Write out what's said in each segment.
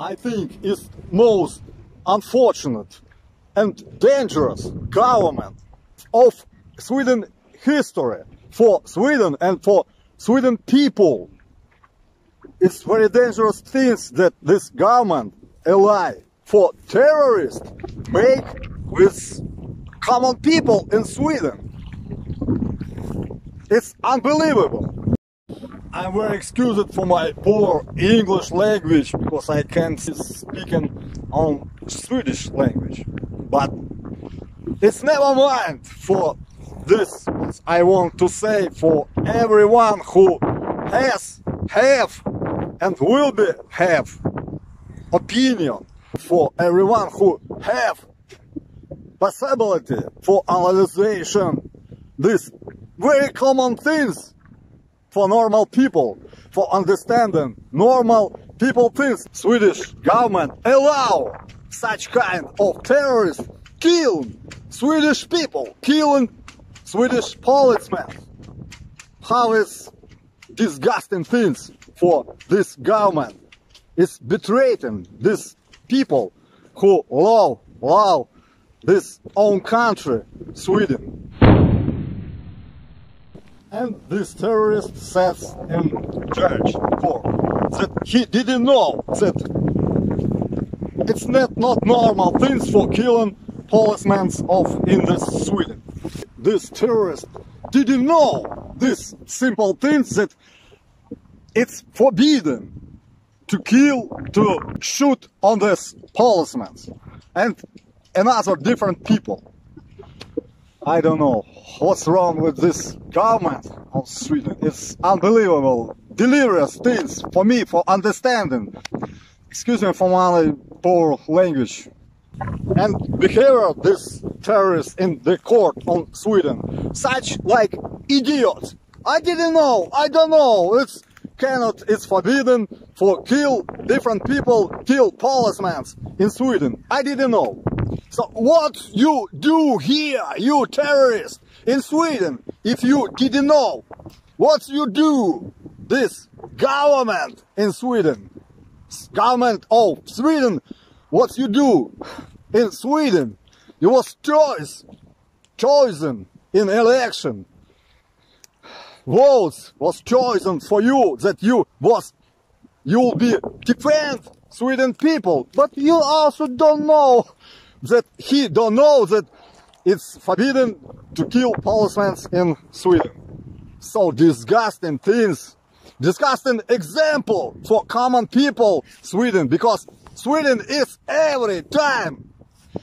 I think, is most unfortunate and dangerous government of Sweden history, for Sweden and for Sweden people. It's very dangerous things that this government ally for terrorists make with common people in Sweden. It's unbelievable. I'm very excused for my poor English language because I can't speak on Swedish language. But it's never mind for this. I want to say for everyone who have and will have opinion, for everyone who have possibility for analyzation, these very common things for normal people, for understanding normal people things. Swedish government allow such kind of terrorists killing Swedish people, killing Swedish policemen. How is disgusting things for this government? It's betraying these people who love this own country, Sweden. And this terrorist says in judge court that he didn't know that it's not normal things for killing policemen in this Sweden. This terrorist didn't know this simple things, that it's forbidden to kill, to shoot on this policemen and another different people. I don't know what's wrong with this government of Sweden. It's unbelievable, delirious things for me, for understanding. Excuse me for my poor language. And behavior this terrorists in the court on Sweden, such like idiots. I didn't know, I don't know, it's forbidden for kill different people, kill policemen in Sweden. I didn't know. So what you do here, you terrorists in Sweden, if you didn't know? What you do? This government in Sweden, government of Sweden, what you do in Sweden? You was chosen in election. Votes was chosen for you, that you'll be defend Sweden people, but you also don't know that he don't know that it's forbidden to kill policemen in Sweden. So disgusting things, disgusting example for common people Sweden, because Sweden is every time,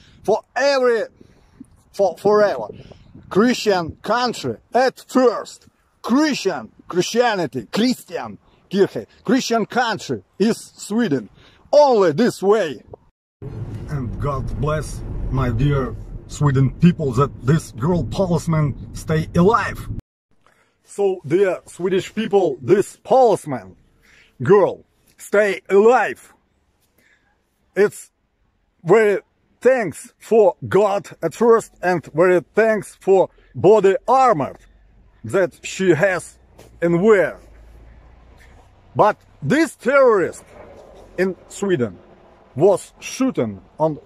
forever Christian country at first. Christianity, Christian Kirche, Christian country is Sweden. Only this way. And God bless my dear Sweden people that this girl policeman stay alive. So dear Swedish people, this policeman girl stay alive. It's very thanks for God at first, and very thanks for body armor that she has and wear. But this terrorist in Sweden was shooting on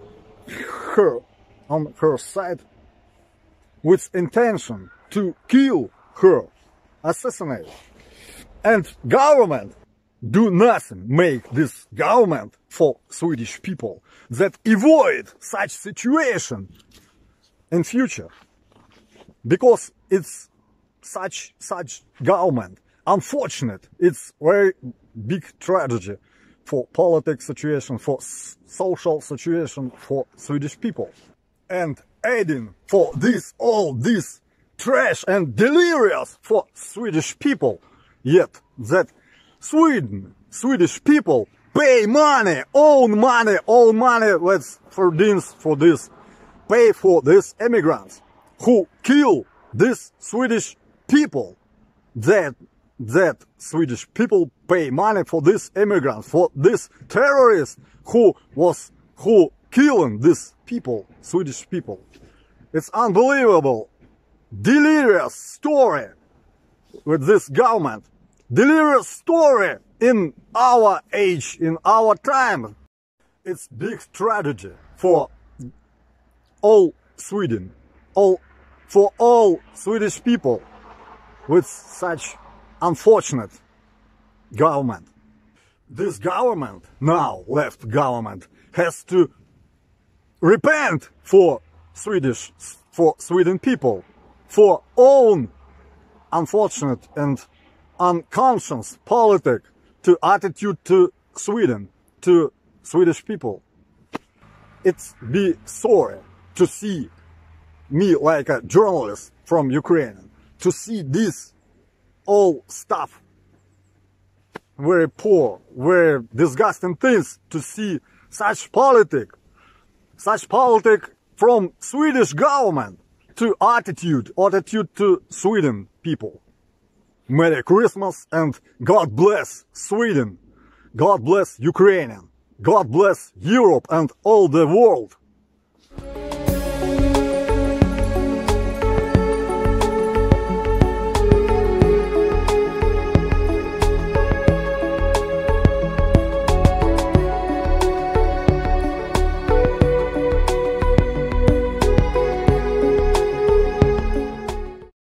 her side with intention to kill her, assassinate. And government do nothing, make this government for Swedish people that avoid such situation in future, because it's such government. Unfortunate, it's very big tragedy for politics situation, for social situation for Swedish people. And adding for this, all this trash and delirious for Swedish people, yet that Swedish people pay money, own money, for this, pay for these immigrants who kill this Swedish people, that Swedish people pay money for these immigrants, for this terrorists who killing these people, Swedish people. It's unbelievable, delirious story with this government, delirious story in our age, in our time. It's big tragedy for all Sweden, for all Swedish people with such unfortunate government. This government, now left government, has to repent for Sweden people, for own unfortunate and unconscious politic to attitude to Sweden, to Swedish people. It's be sorry to see me like a journalist from Ukraine, to see this all stuff, very poor, very disgusting things, to see such politic from Swedish government to attitude to Sweden people. Merry Christmas and God bless Sweden, God bless Ukraine, God bless Europe and all the world.